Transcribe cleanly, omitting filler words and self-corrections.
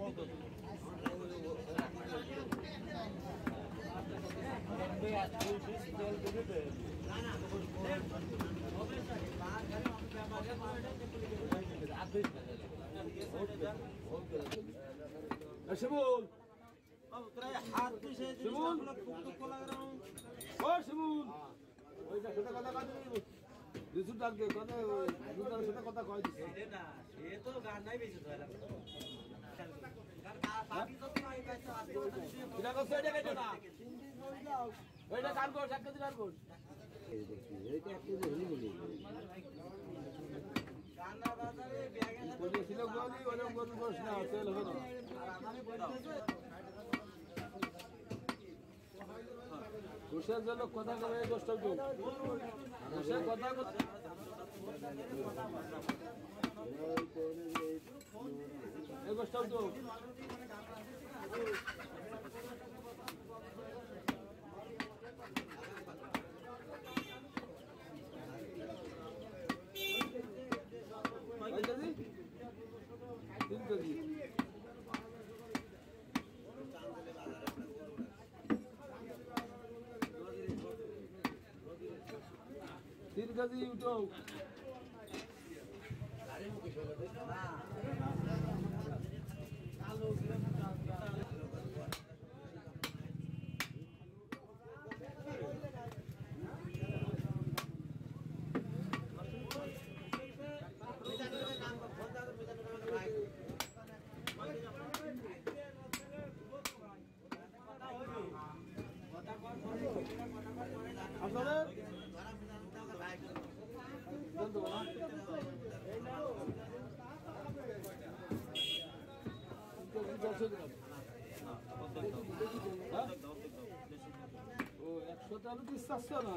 শিমুল হাত পিছে শিমুল ও শিমুল ওইটা সেটা কথা কাজে রিসুট ডাক দে কথা দুটার সাথে কথা কয় দিছে না সে তো গান নাই বেশি ধরে কার বাকি তো নাই কাছে আছে এটা কত এটা কেটে না ওইটা কার কর একটা দিন আর কর এই দেখি এইটা একটু হলি বলি গানা বাজারে ব্যাগে বলি ছিল বলি ওরে বল বস না তেল হবে না আর আমারে বলতেছে কুশের জন্য কথা করে দশটা যোগ কুশের কথা এই দশটা যোগ তিন কেজি तीन गजी उठो ও 100 টাকা দিস আসছে না